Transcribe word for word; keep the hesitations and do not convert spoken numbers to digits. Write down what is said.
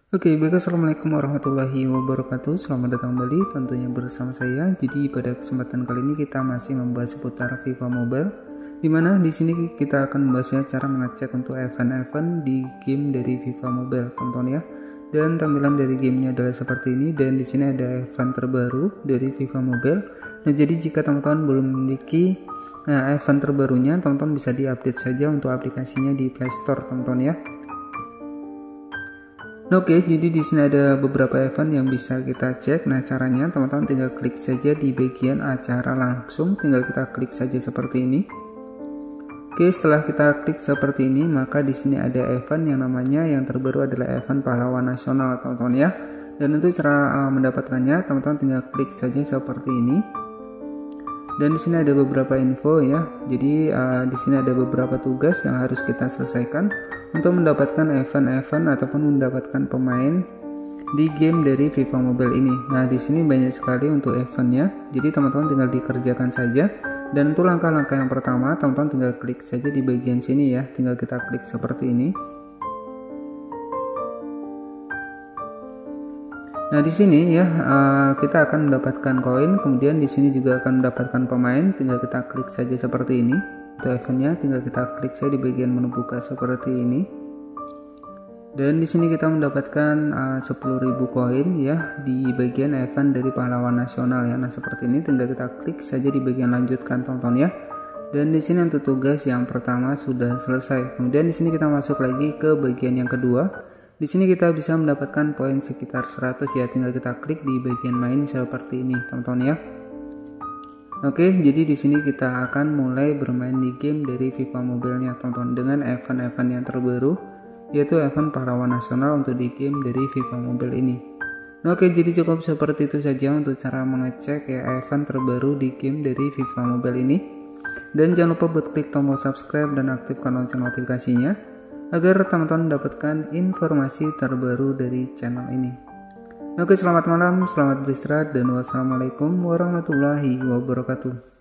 Oke, baik, assalamualaikum warahmatullahi wabarakatuh. Selamat datang kembali tentunya bersama saya. Jadi pada kesempatan kali ini kita masih membahas seputar FIFA Mobile, dimana di sini kita akan membahasnya cara mengecek untuk event-event di game dari FIFA Mobile, teman-teman ya. Dan tampilan dari gamenya adalah seperti ini, dan di sini ada event terbaru dari FIFA Mobile. Nah, jadi jika teman-teman belum memiliki nah, event terbarunya, teman-teman bisa diupdate saja untuk aplikasinya di Play Store, teman-teman ya. Oke, jadi di sini ada beberapa event yang bisa kita cek. Nah, caranya teman-teman tinggal klik saja di bagian acara langsung, tinggal kita klik saja seperti ini. Oke, setelah kita klik seperti ini, maka di sini ada event yang namanya yang terbaru adalah event pahlawan nasional, teman-teman ya. Dan untuk cara uh, mendapatkannya, teman-teman tinggal klik saja seperti ini. Dan di sini ada beberapa info ya. Jadi uh, di sini ada beberapa tugas yang harus kita selesaikan untuk mendapatkan event-event ataupun mendapatkan pemain di game dari FIFA Mobile ini. Nah, di sini banyak sekali untuk eventnya. Jadi teman-teman tinggal dikerjakan saja. Dan untuk langkah-langkah yang pertama, teman-teman tinggal klik saja di bagian sini ya. Tinggal kita klik seperti ini. Nah, di sini ya uh, kita akan mendapatkan koin, kemudian di sini juga akan mendapatkan pemain. Tinggal kita klik saja seperti ini. Untuk eventnya tinggal kita klik saja di bagian menu buka seperti ini. Dan di sini kita mendapatkan uh, sepuluh ribu koin ya di bagian event dari pahlawan nasional ya. Nah, seperti ini tinggal kita klik saja di bagian lanjutkan, teman-teman ya. Dan di sini untuk tugas yang pertama sudah selesai. Kemudian di sini kita masuk lagi ke bagian yang kedua. Di sini kita bisa mendapatkan poin sekitar seratus ya, tinggal kita klik di bagian main seperti ini, teman-teman ya. Oke, jadi di sini kita akan mulai bermain di game dari FIFA Mobile-nya, teman-teman, dengan event-event yang terbaru, yaitu event pahlawan nasional untuk di game dari FIFA Mobile ini. Oke, jadi cukup seperti itu saja untuk cara mengecek ya event terbaru di game dari FIFA Mobile ini. Dan jangan lupa buat klik tombol subscribe dan aktifkan lonceng notifikasinya agar teman-teman mendapatkan informasi terbaru dari channel ini. Oke, selamat malam, selamat beristirahat, dan wassalamualaikum warahmatullahi wabarakatuh.